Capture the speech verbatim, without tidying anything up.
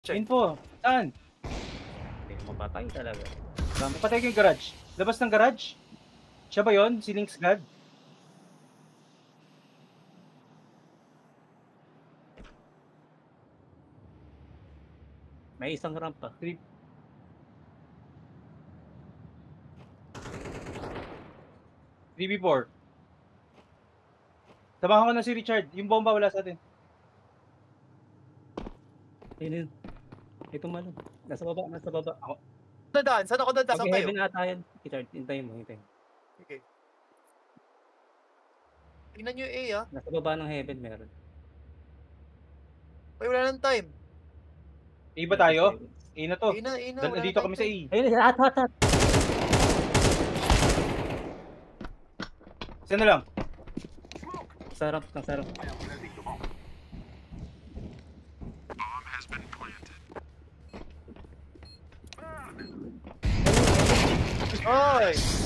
Info, saan? Eh, mapatay talaga. Patay ko yung garage. Labas ng garage? Siya ba yun? Si Link's God? May isang ramp pa. three v four. Samahan ko na si Richard. Yung bomba wala sa atin. Ayun yun. Ito man. Nasa baba, nasa baba. Ako. Nadaan? Saan ako nadaan? Saan kayo? Mag-heaven ata yan. Richard, hintayin mo, hintayin. Okay. Tingnan nyo yung A ah. Nasa baba ng heaven meron. Ay, wala nang time. A ba tayo? A na to. A na, A na. Dal- dito kami sa E. Ayun, hat, hat, hat. Isa na lang. Sarap, ng sarap. Ay!